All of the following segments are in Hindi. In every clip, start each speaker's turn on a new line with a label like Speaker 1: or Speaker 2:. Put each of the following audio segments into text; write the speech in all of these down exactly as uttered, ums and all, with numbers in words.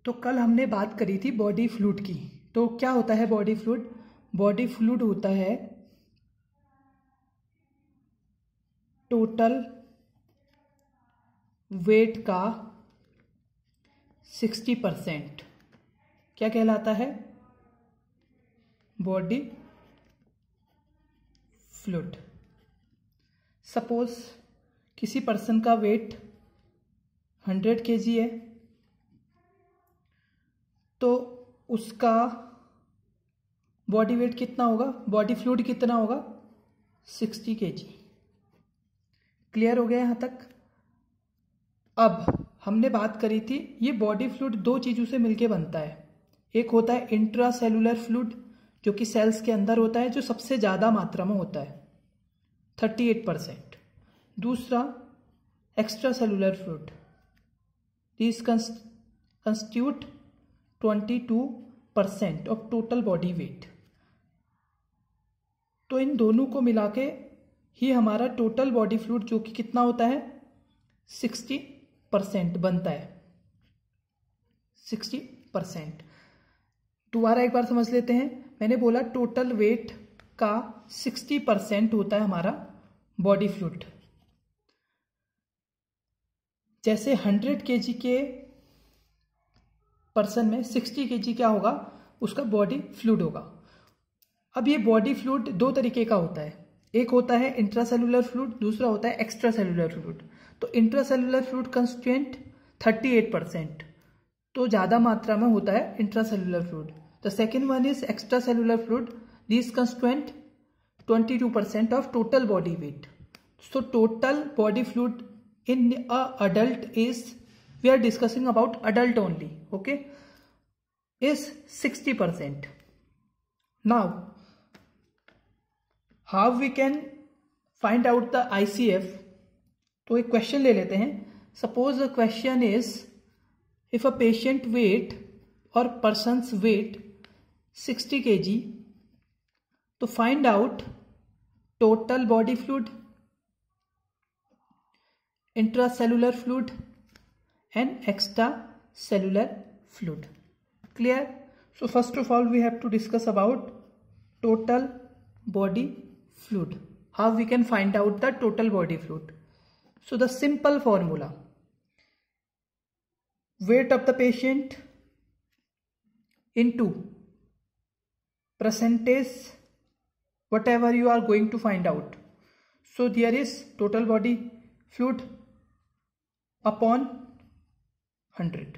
Speaker 1: तो कल हमने बात करी थी बॉडी फ्लूइड की। तो क्या होता है बॉडी फ्लूइड? बॉडी फ्लूइड होता है टोटल वेट का सिक्सटी परसेंट। क्या कहलाता है? Body fluid. सपोज किसी पर्सन का वेट हंड्रेड केजी है, तो उसका बॉडी वेट कितना होगा? बॉडी फ्लूइड कितना होगा? Sixty KG. क्लियर हो गया यहाँ तक? अब हमने बात करी थी, ये बॉडी फ्लूइड दो चीज़ों से मिलके बनता है। एक होता है इंट्रासेलुलर फ्लूइड, जो कि सेल्स के अंदर होता है, जो सबसे ज़्यादा मात्रा में होता है, थर्टी एट परसेंट। दूसरा extra cellular fluid, this constitute twenty two percent of total body weight. तो इन दोनों को मिला के ही हमारा टोटल बॉडी फ्लूइड जो कि कितना होता है? सिक्सटी परसेंट बनता है। Sixty percent. दोबारा एक बार समझ लेते हैं। मैंने बोला टोटल वेट का सिक्सटी परसेंट होता है हमारा बॉडी फ्लूइड। जैसे हंड्रेड केजी के पर्सन में सिक्सटी केजी क्या होगा? उसका बॉडी फ्लूइड होगा। अब ये बॉडी फ्लूइड दो तरीके का होता है। एक होता है इंट्रासेलुलर फ्लूइड, दूसरा होता है एक्स्ट्रा सेलुलर फ्लूइड। तो intracellular fluid constituent thirty eight percent, तो ज़्यादा मात्रा में होता है intracellular fluid. The second one is extra cellular fluid, this constituent twenty two percent of total body weight. So total body fluid in a adult is, we are discussing about adult only, okay, is sixty percent. Now how we can find out the I C F? तो एक क्वेश्चन ले लेते हैं। Suppose the question is, if a patient weight और पर्सनस वेट सिक्सटी केजी, तो find out total body fluid, intracellular fluid and extracellular fluid. Clear? So first of all we have to discuss about total body fluid. How we can find out the total body fluid? So the simple formula, weight of the patient into percentage, whatever you are going to find out. So there is total body fluid upon hundred.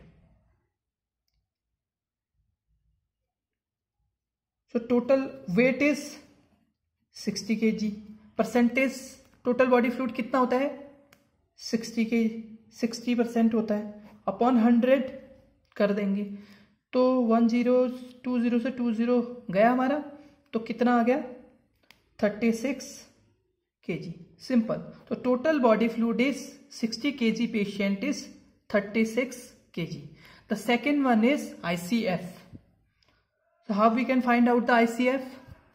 Speaker 1: So total weight is sixty kg. Percentage total body fluid कितना होता है? सिक्सटी के सिक्सटी परसेंट होता है, अपॉन हंड्रेड कर देंगे। तो वन जीरो टू जीरो से टू जीरो गया हमारा, तो कितना आ गया? Thirty six kg. सिंपल. तो total body fluid is sixty kg, patient is thirty six kg. The second one is I C F. So how we can find out the I C F?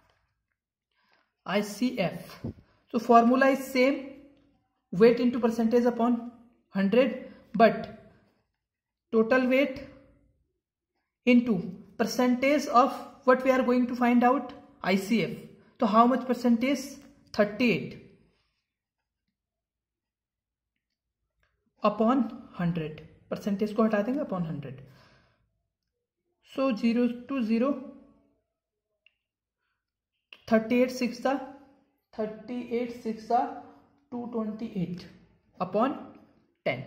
Speaker 1: I C F. So formula is same, weight into percentage upon hundred, but total weight into percentage of what we are going to find out? I C F. तो how much percentage? Thirty eight upon hundred. Percentage को हटा देंगे, upon hundred. So zero two zero, thirty eight six सा थर्टी एट सिक्स सा two twenty eight upon ten.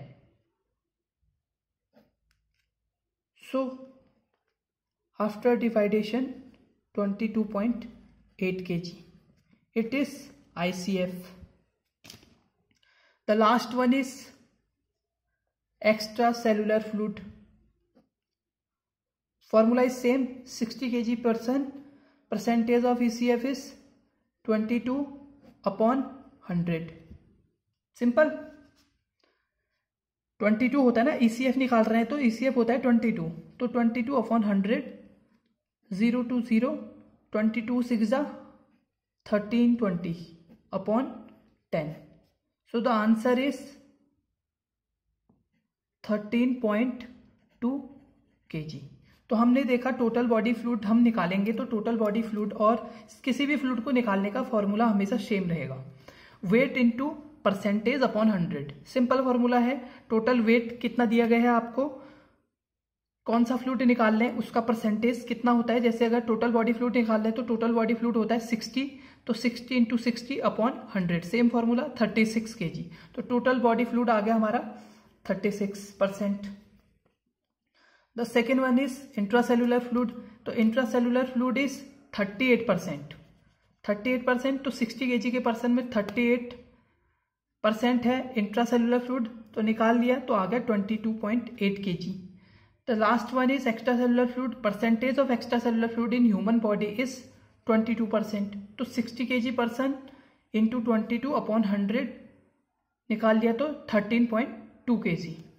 Speaker 1: So after division twenty two point eight kg. It is I C F. The last one is extracellular fluid. Formula is same, sixty kg person. Percentage of E C F is twenty two upon hundred. Simple. Twenty two होता है ना, E C F निकाल रहे हैं तो E C F होता है ट्वेंटी टू. तो twenty two upon hundred, zero two zero, twenty two six जा थर्टीन ट्वेंटी upon टेन. So the answer is thirteen point two kg. तो हमने देखा टोटल बॉडी फ्लूइड हम निकालेंगे तो टोटल बॉडी फ्लूइड और किसी भी फ्लूइड को निकालने का फॉर्मूला हमेशा सेम रहेगा, weight into percentage upon hundred. Simple formula है, टोटल वेट कितना दिया गया है आपको, कौन सा फ्लूइड निकाल लें उसका परसेंटेज कितना होता है। जैसे अगर टोटल बॉडी फ्लूइड निकाल लें तो टोटल बॉडी फ्लूइड होता है सिक्सटी, तो sixty into sixty upon hundred, same formula thirty six K G. तो टोटल बॉडी फ्लूइड आ गया हमारा thirty six percent. The second one is intracellular fluid. तो intracellular fluid is thirty eight percent, thirty eight percent. तो सिक्सटी के जी के पर्सन में थर्टी एट परसेंट है इंट्रासेलुलर फ्लूइड, तो निकाल लिया तो आ गया ट्वेंटी टू पॉइंट एट के जी। The last one is extracellular fluid. Percentage of extracellular fluid in human body is twenty-two percent. तो sixty kg person into twenty-two upon one hundred निकाल लिया तो thirteen point two kg.